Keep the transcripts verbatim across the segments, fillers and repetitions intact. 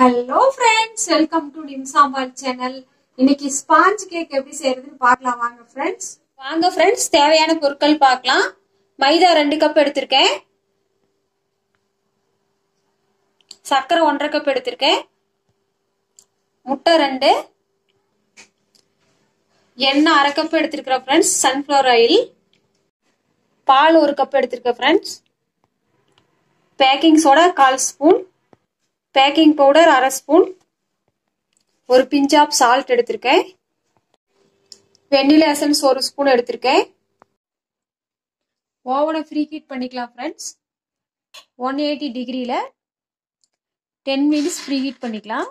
Hello friends, welcome to நிம்சாம்பால் channel. இன்னைக்கு sponge cake எப்படி செய்யறதுன்னு பார்க்கலாம் வாங்க ஃப்ரெண்ட்ஸ். வாங்க ஃப்ரெண்ட்ஸ், தேவையான பொருட்கள் பார்க்கலாம். மைதா ரெண்டு கப் எடுத்திருக்கேன். சர்க்கரை ஒன்றரை கப் எடுத்திருக்கேன். முட்டை ரெண்டு, எண்ணெய் அரை கப் எடுத்திருக்கிறேன் ஃப்ரெண்ட்ஸ், சன்ஃப்ளவர் ஆயில். பால் ஒரு கப் எடுத்திருக்கேன் ஃப்ரெண்ட்ஸ். பேக்கிங் சோடா கால் ஸ்பூன், பேக்கிங் பவுடர் அரை ஸ்பூன், ஒரு பிஞ்ச் ஆஃப் சால்ட் எடுத்திருக்கேன். வெண்ணிலா எசன்ஸ் ஒரு ஸ்பூன் எடுத்திருக்கேன். ஓவனை ஃப்ரீ ஹீட் பண்ணிக்கலாம் ஃப்ரெண்ட்ஸ். ஒன் எயிட்டி டிகிரியில் டென் மினிட்ஸ் ஃப்ரீ ஹீட் பண்ணிக்கலாம்.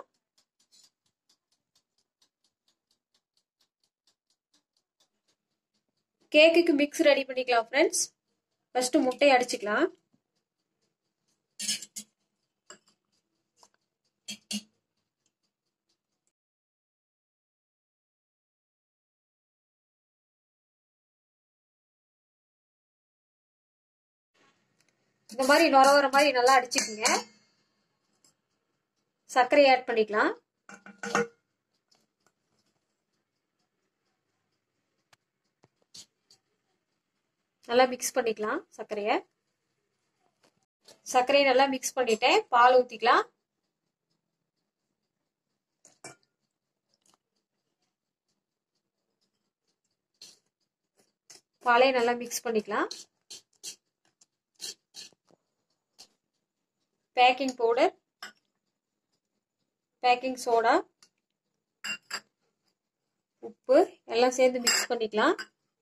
கேக்குக்கு மிக்ஸ் ரெடி பண்ணிக்கலாம் ஃப்ரெண்ட்ஸ். ஃபர்ஸ்ட் முட்டையை அடிச்சுக்கலாம். இந்த மாதிரி நுர வர மாதிரி நல்லா அடிச்சுக்குங்க. சர்க்கரை ஆட் பண்ணிக்கலாம். நல்லா மிக்ஸ் பண்ணிக்கலாம் சர்க்கரையை. சர்க்கரையை நல்லா மிக்ஸ் பண்ணிட்டேன். பால் ஊற்றிக்கலாம். பாலையை நல்லா மிக்ஸ் பண்ணிக்கலாம். பேக்கிங் பவுடர், பேக்கிங் சோடா, உப்பு எல்லாம் சேர்ந்து மிக்ஸ் பண்ணிக்கலாம்.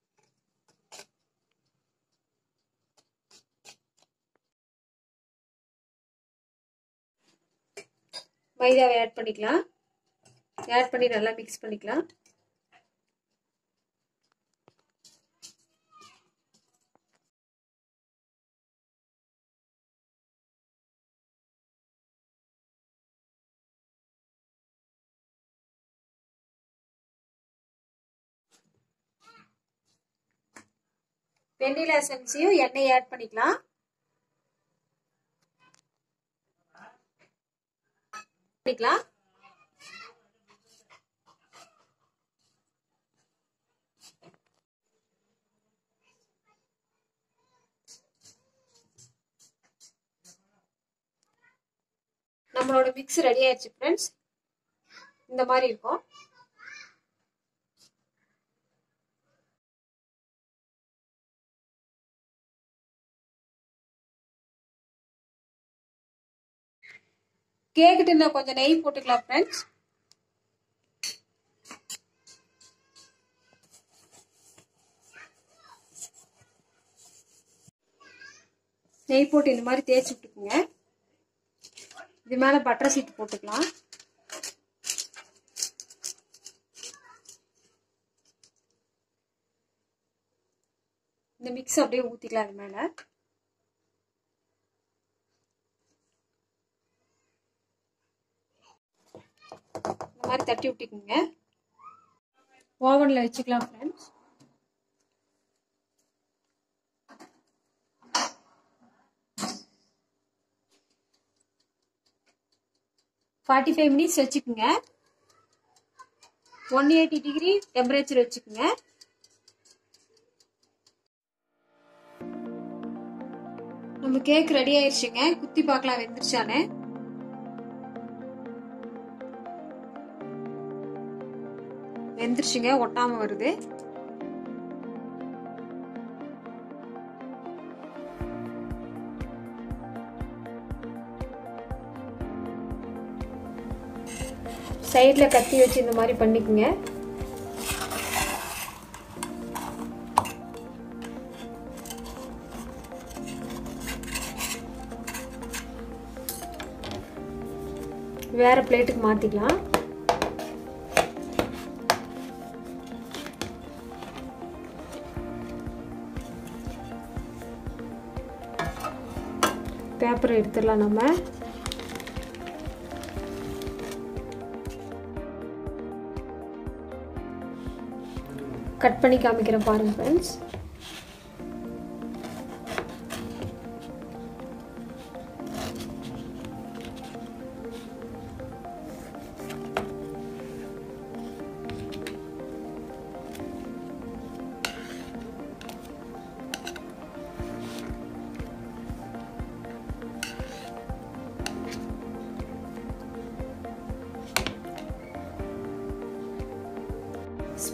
மைதாவை ஆட் பண்ணிக்கலாம். ஆட் பண்ணி நல்லா மிக்ஸ் பண்ணிக்கலாம். வெண்ணிலா எசன்ஸையும் எண்ணெய் ஆட் பண்ணிக்கலாம். பண்ணிக்கலாம். நம்மளோட மிக்ஸ் ரெடி ஆயிடுச்சு ஃப்ரெண்ட்ஸ். இந்த மாதிரி இருக்கும். கேக்கு டின்ன கொஞ்சம் நெய் போட்டுக்கலாம் ஃப்ரெண்ட்ஸ். நெய் போட்டு இந்த மாதிரி தேய்ச்சி விட்டுக்குங்க. இது மேல பட்டர் சீட் போட்டுக்கலாம். இந்த மிக்ஸ் அப்படியே ஊத்திக்கலாம். இது மேல இந்த மாதிரி தட்டி விட்டுக்குங்க. ஓவன்ல வச்சுக்கலாம் ஃப்ரெண்ட்ஸ். ஃபார்ட்டி ஃபைவ் மினிட்ஸ் வச்சுக்குங்க. ஒன் எயிட்டி டிகிரி டெம்பரேச்சர் வச்சுக்குங்க. நம்ம கேக் ரெடி ஆயிடுச்சுங்க. குத்தி பார்க்கலாம் வெந்துருச்சானே. வெந்துருச்சுங்க, ஒட்டாம வருது. சைட்ல கத்தி வச்சு இந்த மாதிரி பண்ணிக்குங்க. வேற பிளேட்டுக்கு மாத்திக்கலாம். பேப்பரை எடுத்துடலாம். நம்ம கட் பண்ணி காமிக்கிறேன் பாருங்க ஃப்ரெண்ட்ஸ்.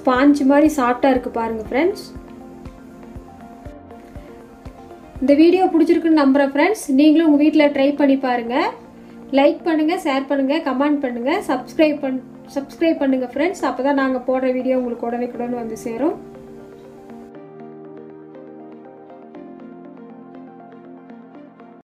ஸ்பாஞ்ச் மாதிரி சாஃப்டாக இருக்குது பாருங்கள் ஃப்ரெண்ட்ஸ். இந்த வீடியோ பிடிச்சிருக்குன்னு நம்புகிறேன் ஃப்ரெண்ட்ஸ். நீங்களும் உங்கள் வீட்டில் ட்ரை பண்ணி பாருங்கள். லைக் பண்ணுங்கள், ஷேர் பண்ணுங்கள், கமெண்ட் பண்ணுங்கள், சப்ஸ்கிரைப் பண் சப்ஸ்கிரைப் பண்ணுங்கள் ஃப்ரெண்ட்ஸ். அப்போ தான் நாங்கள் போடுற வீடியோ உங்களுக்கு உடனே உடனே வந்து சேரும்.